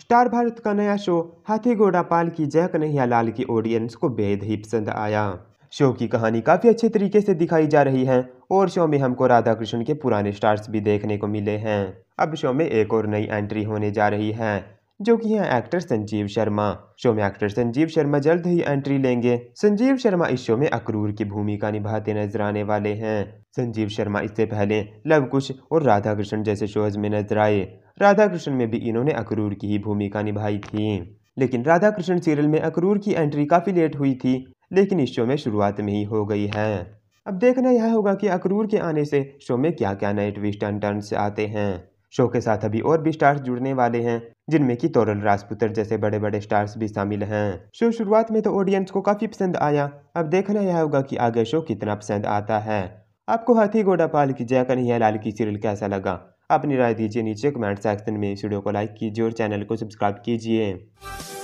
Star Bharat का नया show हाथी घोड़ा पाल की जय कन्हैया लाल की ऑडियंस को बेहद ही पसंद आया। शो की कहानी काफ़ी अच्छे तरीके से दिखाई जा रही है और शो में हमको राधा कृष्ण के पुराने स्टार्स भी देखने को मिले हैं। अब शो में एक और नई एंट्री होने जा रही है जो कि है एक्टर संजीव शर्मा। शो में एक्टर संजीव शर्मा जल्द ही एंट्री लेंगे। संजीव शर्मा इस शो में अक्रूर की भूमिका निभाते नजर आने वाले हैं। संजीव शर्मा इससे पहले लव कुश और राधा कृष्ण जैसे शोज में नजर आए। राधा कृष्ण में भी इन्होंने अक्रूर की ही भूमिका निभाई थी, लेकिन राधा कृष्ण सीरियल में अक्रूर की एंट्री काफ़ी लेट हुई थी, लेकिन इस शो में शुरुआत में ही हो गई है। अब देखना यह होगा कि अक्रूर के आने से शो में क्या क्या नए ट्विस्ट एंड टर्न्स आते हैं। शो के साथ अभी और भी स्टार्स जुड़ने वाले हैं, जिनमें कि तोरल राजपुतर जैसे बड़े बड़े स्टार्स भी शामिल हैं। शो शुरुआत में तो ऑडियंस को काफ़ी पसंद आया, अब देखना यह होगा कि आगे शो कितना पसंद आता है। आपको हाथी घोड़ा पाल की जय कन्हैया लाल की सीरियल कैसा लगा? अपनी राय दीजिए नीचे कमेंट सेक्शन में। इस वीडियो को लाइक कीजिए और चैनल को सब्सक्राइब कीजिए।